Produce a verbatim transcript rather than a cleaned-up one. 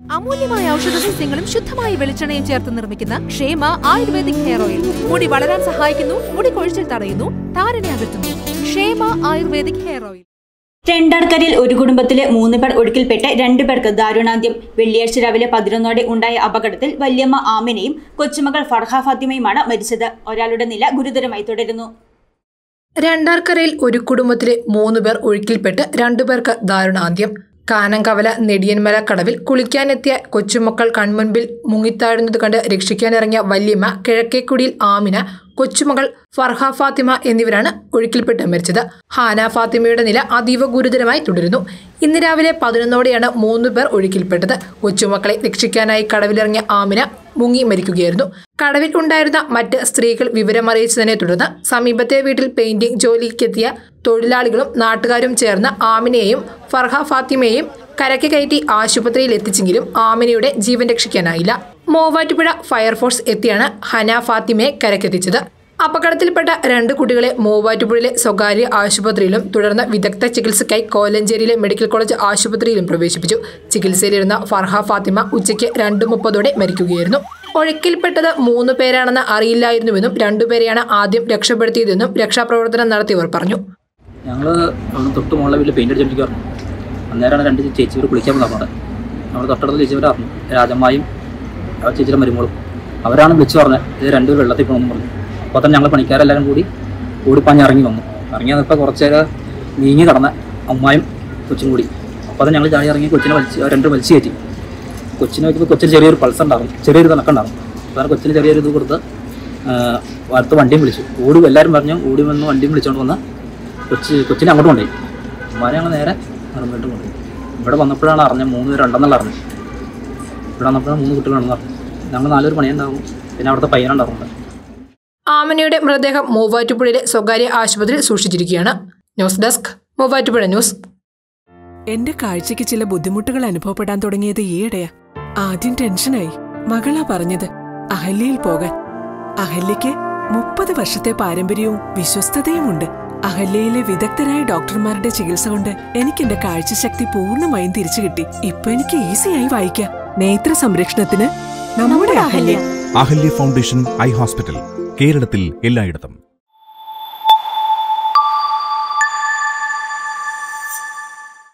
അമൂല്യമായ ഔഷധ സസ്യങ്ങളും ശുദ്ധമായ വെളിച്ചെണ്ണയും ചേർത്ത് നിർമ്മിക്കുന്ന ക്ഷേമ ആയുർവേദിക് ഹെയർ ഓയിൽ മുടി വളരാൻ സഹായിക്കുന്നു, മുടി കൊഴിച്ചിൽ തടയുന്നു, താരനെ അകറ്റുന്നു. ക്ഷേമ ആയുർവേദിക് ഹെയർ ഓയിൽ. രണ്ടാർക്കരയിൽ ഒരു കുടുംബത്തിലെ മൂന്ന് പേർ ഒഴുക്കിൽപ്പെട്ട് രണ്ടുപേർക്ക് ദാരുണാന്ത്യം. വെള്ളിയാഴ്ച രാവിലെ പതിനൊന്നോടെ ഉണ്ടായ അപകടത്തിൽ വല്യമ്മ ആമിനയും കൊച്ചുമകൾ ഫർഹ ഫാത്തിമയുമാണ് മരിച്ചത്. ഒരാളുടെ നില ഗുരുതരമായി തുടരുന്നു. രണ്ടാർക്കരയിൽ ഒരു കുടുംബത്തിലെ മൂന്ന് പേർ ഒഴുക്കിൽപ്പെട്ട് രണ്ടുപേർക്ക് ദാരുണാന്ത്യം. കാനങ്കവല നെടിയന്മല കടവിൽ കുളിക്കാനെത്തിയ കൊച്ചുമക്കൾ കൺമുൻപിൽ മുങ്ങിത്താഴുന്നത് കണ്ട് രക്ഷിക്കാനിറങ്ങിയ വല്യമ്മ കിഴക്കേക്കുടിയിൽ ആമിന, കൊച്ചുമകൾ ഫർഹ ഫാത്തിമ എന്നിവരാണ് ഒഴുക്കിൽപ്പെട്ട് മരിച്ചത്. ഹാന ഫാത്തിമയുടെ നില അതീവ ഗുരുതരമായി തുടരുന്നു. ഇന്ന് രാവിലെ പതിനൊന്നോടെയാണ് മൂന്നു പേർ ഒഴുക്കിൽപ്പെട്ടത്. കൊച്ചുമക്കളെ രക്ഷിക്കാനായി കടവിലിറങ്ങിയ ആമിന മുങ്ങി മരിക്കുകയായിരുന്നു. കടവിൽ ഉണ്ടായിരുന്ന മറ്റ് സ്ത്രീകൾ വിവരമറിയിച്ചതിനെ തുടർന്ന് സമീപത്തെ വീട്ടിൽ പെയിന്റിംഗ് ജോലിക്കെത്തിയ തൊഴിലാളികളും നാട്ടുകാരും ചേർന്ന് ആമിനയെയും ഫർഹ ഫാത്തിമയെയും കരയ്ക്ക് കയറ്റി ആശുപത്രിയിൽ എത്തിച്ചെങ്കിലും ആമിനയുടെ ജീവൻ രക്ഷിക്കാനായില്ല. മൂവാറ്റുപുഴ ഫയർഫോഴ്സ് എത്തിയാണ് ഹന ഫാത്തിമയെ കരക്കെത്തിച്ചത്. അപകടത്തിൽപ്പെട്ട രണ്ട് കുട്ടികളെ മൂവാറ്റുപുഴയിലെ സ്വകാര്യ ആശുപത്രിയിലും തുടർന്ന് വിദഗ്ധ ചികിത്സയ്ക്കായി കോലഞ്ചേരിയിലെ മെഡിക്കൽ കോളേജ് ആശുപത്രിയിലും പ്രവേശിപ്പിച്ചു. ചികിത്സയിലിരുന്ന ഫർഹ ഫാത്തിമ ഉച്ചയ്ക്ക് രണ്ട് മുപ്പതോടെ മരിക്കുകയായിരുന്നു. ഒഴുക്കിൽപ്പെട്ടത് മൂന്ന് പേരാണെന്ന് അറിയില്ലായിരുന്നുവെന്നും രണ്ടുപേരെയാണ് ആദ്യം രക്ഷപ്പെടുത്തിയതെന്നും രക്ഷാപ്രവർത്തനം നടത്തിയവർ പറഞ്ഞു. ഞങ്ങൾ തൊട്ട് മുകളിലെ വീട്ടിൽ പെയിൻ്റ് അടിച്ചോണ്ടിരിക്കുന്നു. അന്നേരമാണ് രണ്ട് ചേച്ചിവർ കുളിക്കാൻ പറഞ്ഞത്. നമ്മൾ തൊട്ടടുത്ത് ചേച്ചിവരായിരുന്നു, രാജമ്മായും ആ ചേച്ചിയുടെ മരുമോളും. അവരാണ് വിളിച്ചു പറഞ്ഞത് ഇത് രണ്ടുപേർ വെള്ളത്തിൽ പോകണമെന്ന് പറഞ്ഞു. അപ്പോൾ തന്നെ ഞങ്ങൾ പണിക്കാരെല്ലാവരും കൂടി ഓടിപ്പാഞ്ഞ് ഇറങ്ങി വന്നു. ഇറങ്ങി വന്നപ്പോൾ കുറച്ച് നേരം നീങ്ങി കടന്ന അമ്മായും കൊച്ചും കൂടി. അപ്പോൾ തന്നെ ഞങ്ങൾ ചാടി ഇറങ്ങി കൊച്ചിനെ വലിച്ച് രണ്ടും വലിച്ചു കയറ്റി. കൊച്ചിനെ വെക്കുമ്പോൾ കൊച്ചിന് ചെറിയൊരു പൾസ് ഉണ്ടാകും, ചെറിയൊരു തണക്കുണ്ടാകും. അപ്പോൾ കൊച്ചിന് ചെറിയൊരു ഇത് കൊടുത്ത് അടുത്ത് വണ്ടിയും വിളിച്ചു. ഓടി എല്ലാവരും പറഞ്ഞു ഓടി വന്ന് വണ്ടിയും വിളിച്ചുകൊണ്ട് വന്ന് കൊച്ചി കൊച്ചിനെ അങ്ങോട്ട് കൊണ്ടുപോയി. അമ്മാരെ ഞങ്ങൾ നേരെ വീണ്ടും കൊണ്ടുപോയി. ഇവിടെ വന്നപ്പോഴാണ് അറിഞ്ഞത് മൂന്ന് പേരുണ്ടെന്നുള്ള അറിഞ്ഞത്. ഇവിടെ വന്നപ്പോഴാണ് മൂന്ന് കുട്ടികളുണ്ടെന്ന് പറഞ്ഞു. ഞങ്ങൾ നാലൊരു പണിയുണ്ടാകും, പിന്നെ അവിടുത്തെ പയ്യനുണ്ടാകുന്നുണ്ട്. ആമിനയുടെ മൃതദേഹം മൂവാറ്റുപുഴയിലെ സ്വകാര്യ ആശുപത്രിയിൽ സൂക്ഷിച്ചിരിക്കുകയാണ്. News desk Muvattupuzha news. എന്റെ കാഴ്ചയ്ക്ക് ചില ബുദ്ധിമുട്ടുകൾ അനുഭവപ്പെടാൻ തുടങ്ങിയത് ഈയിടെയാ. ആദ്യം ടെൻഷനായി. മകളാ പറഞ്ഞത് അഹല്യയിൽ പോകാൻ. അഹല്യയ്ക്ക് മുപ്പത് വർഷത്തെ പാരമ്പര്യവും വിശ്വസ്തതയുമുണ്ട്. അഹല്യയിലെ വിദഗ്ധരായ ഡോക്ടർമാരുടെ ചികിത്സ കൊണ്ട് എനിക്ക് എന്റെ കാഴ്ചശക്തി പൂർണ്ണമായും തിരിച്ചു കിട്ടി. ഇപ്പൊ എനിക്ക് ഈസിയായി വായിക്കാം. നേത്ര സംരക്ഷണത്തിന് നമ്മുടെ Ahalya. Ahalya foundation eye hospital കേരളത്തിൽ എല്ലായിടത്തും.